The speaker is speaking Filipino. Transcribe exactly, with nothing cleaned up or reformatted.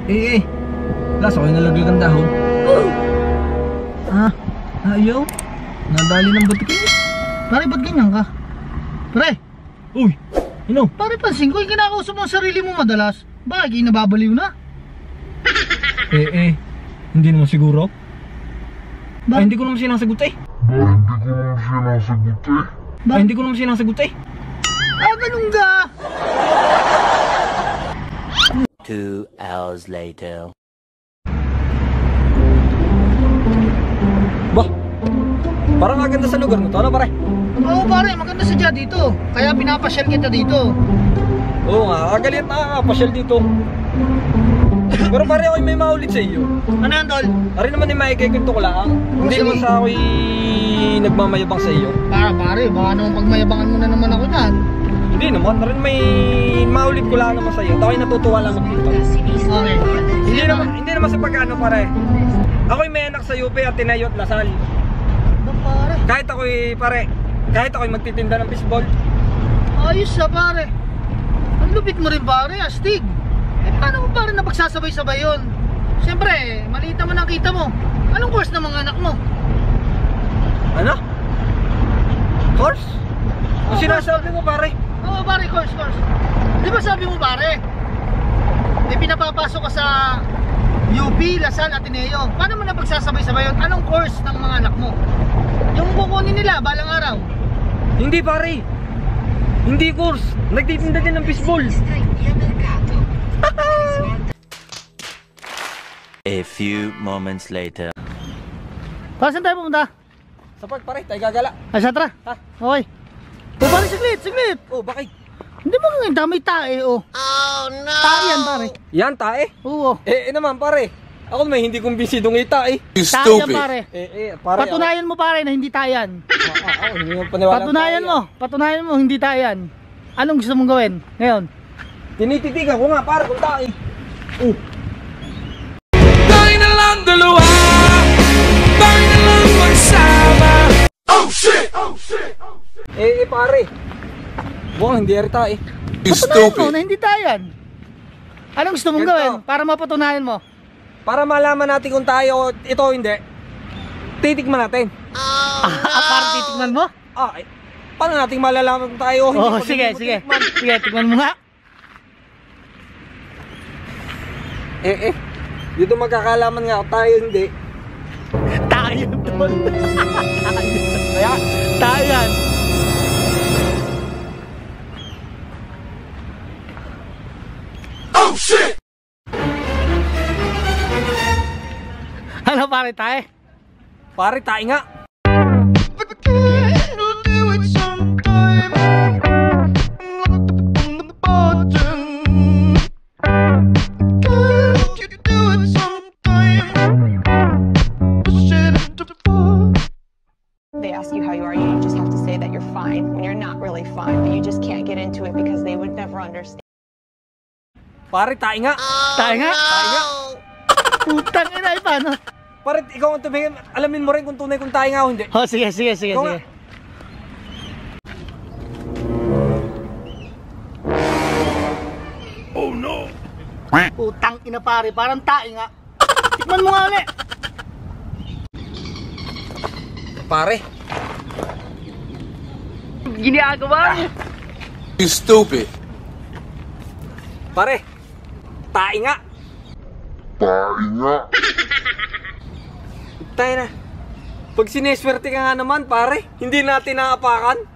Eh, eh. Lasa ko yung nalaglag ang dahon. Oh. Ah, ayaw. Nadali ng butik eh. Pare, ba't ganyan ka? Pre! Uy, ano? Pare, pansin ko yung kinakausap mo ang sarili mo madalas. Bakit kayo nababaliw na? Eh, eh. Hindi naman siguro. Ba- Ay, hindi ko naman sinasagot eh. Ba- Ay, hindi ko naman sinasagot eh. Ah, ganun ka! Two hours later. Bah, parang maganda sa lugar mo to, ano pare? Oo pare, maganda sadya dito. Kaya pinapasyal kita dito. Oo nga, kagalit na pasyal dito. Pero pare, ako'y may maulit sa iyo. Ano yan, Tol? Pare naman yung makikikwento ko lang. Hindi sige. naman sa ako'y nagmamayabang sa iyo. Para pare, baka naman pagmayabangan mo na naman ako yan. Hindi naman, rin may maulit ko lang naman sa iyo. Ako'y natutuwa lang dito. Okay. Hindi naman, hindi naman sa pagkano pare. Ako'y may anak sa U P at Tinayo at Lasal. Ba pare? Kahit ako'y pare, kahit ako'y magtitinda ng baseball. Ayos na pare. Ang lupit mo rin pare, astig. Eh paano mo pare na pagsasabay-sabay yun? Siyempre, maliit naman ang kita mo. Anong course ng mga anak mo? Ano? Course? Ang Oh, sinasabi mo pare? Oo pare, course, course. Di ba sabi mo pare? Eh pinapapasok ka sa U P, Lasal, Ateneo. Paano mo na pagsasabay-sabay yun? Anong course ng mga anak mo? Yung kukunin nila balang araw. Hindi pare. Hindi course. Nagtitinda din ng baseball. A few moments later. Para saan tayo pumunta? Sa park pare, tayo gagala. Ay, sa tara. Ha? Okay. O pare, saglit, saglit. Oh, bakit? Hindi mo nga damay tae, oh. Oh no! Tae yan pare. Yan tae. Oo. Eh, eh naman pare. Ako may hindi kumbinsidong ita eh. Tae yan pare. Eh, eh, pare. Patunayan mo pare na hindi tae yan. Ako, ah, ah, hindi mo paniwala. Patunayan mo. Patunayan mo hindi tae yan. Anong gusto mong gawin ngayon? Tinititigan ko nga pare kung tae. Oh. Tayo na lang dalawa, tayo na lang magsama. Oh shit! Oh shit! Oh shit! Eh, eh pare. Buwang hindi rin tae. Patunayan mo na hindi tae yan. Anong gusto mong Ganito. gawin para mapatunayan mo? Para malaman natin kung tayo ito o hindi. Titikman natin. Ah, para titignan mo? Ah, eh, paano natin malalaman kung tayo o hindi? Oh, Kung sige, hindi mo sige. titikman? Sige, tignan mo nga. Eh, eh. Dito magkakalaman nga kung tayo hindi. Tae yan doon. Kaya, Tae yan. Oh shit! Ano pare, tae? pare, tayo nga. They ask you how you are, you just have to say that you're fine when you're not really fine, but you just can't get into it because they would never understand. Pare, tayo nga. Tae nga? Tayo nga. Putang ina, eh, paano? Pare, ikaw ang tumingin. Alamin mo rin kung tunay kung tayo nga o hindi. Oh, sige, sige, sige, Ikaw sige. nga. Oh no! Putang ina pare, parang tae nga. Tikman mo nga ulit. Pare. Ginagawa mo. You stupid! Pare. Tayo nga. Tayo nga! Tayo na. Pag sineswerte ka nga naman, pare, hindi natin naapakan.